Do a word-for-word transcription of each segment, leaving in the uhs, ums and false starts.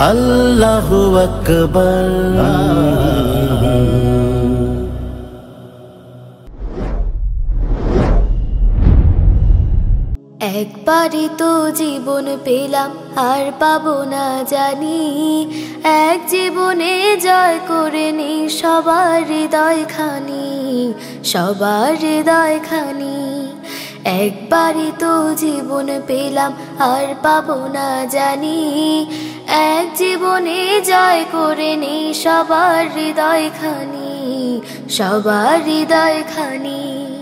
আল্লাহু আকবার। একবারই তো জীবন পেলাম আর পাবো না জানি, এক জীবনে জয় করে নি সবার হৃদয় খানি, সবার হৃদয় খানি। একবারই তো জীবন পেলাম আর পাবো না জানি, এক জীবনে জয় করে নি সবার হৃদয় খানি, সবার হৃদয় খানি।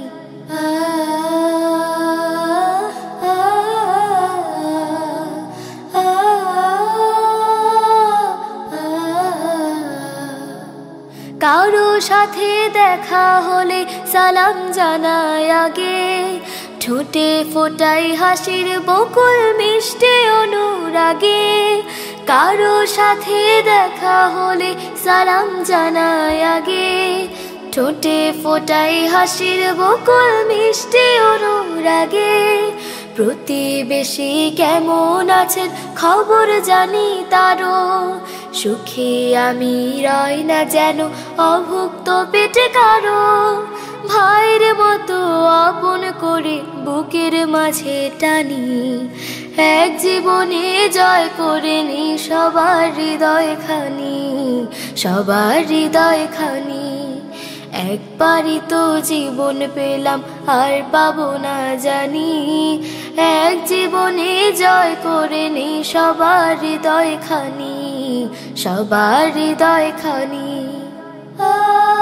কারো সাথে দেখা হলে সালাম জানাই আগে, ঠোঁটে ফোটাই হাসির বকুল মিষ্টি অনুরাগে। কারো সাথে দেখা হলে সালাম জানাই আগে, ঠোঁটে ফোটাই হাসির বকুল মিষ্টি অনুরাগে। প্রতিবেশী কেমন আছেন খবর জানি তারও, সুখে আমি রই না যেন অভুক্ত পেটে কারো। ভাইয়ের মতো আপন করে বুকের মাঝে টানি, এক জীবনে জয় করে নি সবার হৃদয় খানি, সবার হৃদয় খানি। একবারই তো জীবন পেলাম আর পাবো না জানি, এক জীবনে জয় করে নি সবার হৃদয় খানি, সবার হৃদয় খানি। আ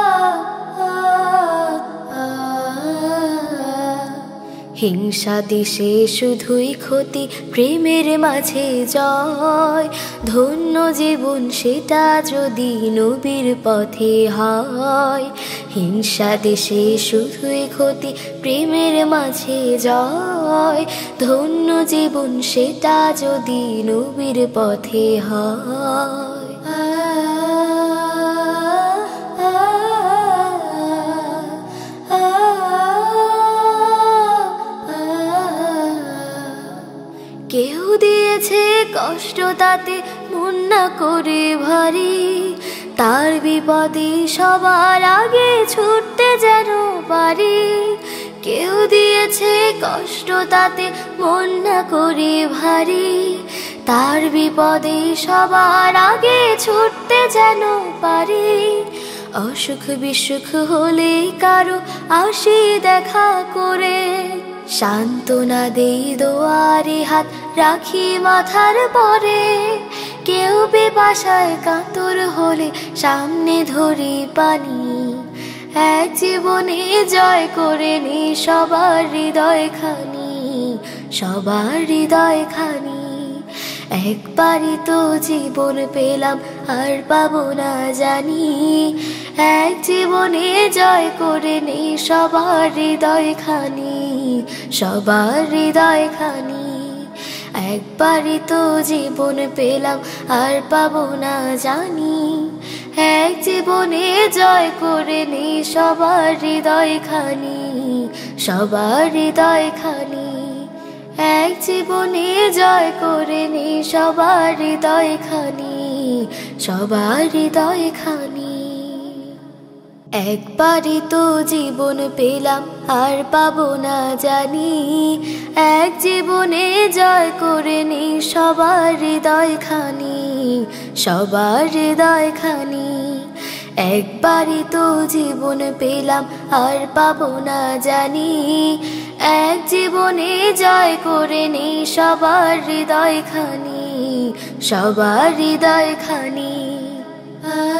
হিংসা দেশে শুধুই ক্ষতি, প্রেমের মাঝে জয়। ধন্য জীবন সেটা যদি নবীর পথে হয়। হিংসা দেশে শুধুই ক্ষতি, প্রেমের মাঝে জয়। ধন্য জীবন সেটা যদি নবীর পথে হয়। কেউ দিয়েছে কষ্ট তাতে মন না করে ভারী, তার বিপদে সবার আগে ছুটতে যেন পারি। কেউ দিয়েছে কষ্ট তাতে মন না করে ভারী, তার বিপদে সবার আগে ছুটতে যেন পারি। অসুখ বিসুখ হলে কারো আসি দেখা করে, সান্ত্বনা দেই দোয়ারে হাত রাখি মাথার পরে। কেউ পিপাসায় কাতর হলে সামনে ধরি পানি, এক জীবনে জয় করে নি সবার হৃদয় খানি, সবার হৃদয় খানি। একবারই তো জীবন পেলাম আর পাবো না জানি, এক জীবনে জয় করে নি সবার হৃদয় খানি, সবার হৃদয় খানি। একবারই তো জীবন পেলাম আর পাবো না জানি, এক জীবনে জয় করে নি সবার হৃদয় খানি, সবার হৃদয় খানি। এক জীবনে জয় করে নি সবার হৃদয় খানি, সবার হৃদয় খানি। একবারই তো জীবন পেলাম আর পাবো না জানি, এক জীবনে জয় করে নি সবার হৃদয় খানি, সবার হৃদয় খানি। একবারই তো জীবন পেলাম আর পাবো না জানি, এক জীবনে জয় করে নি সবার হৃদয় খানি, সবার হৃদয় খানি।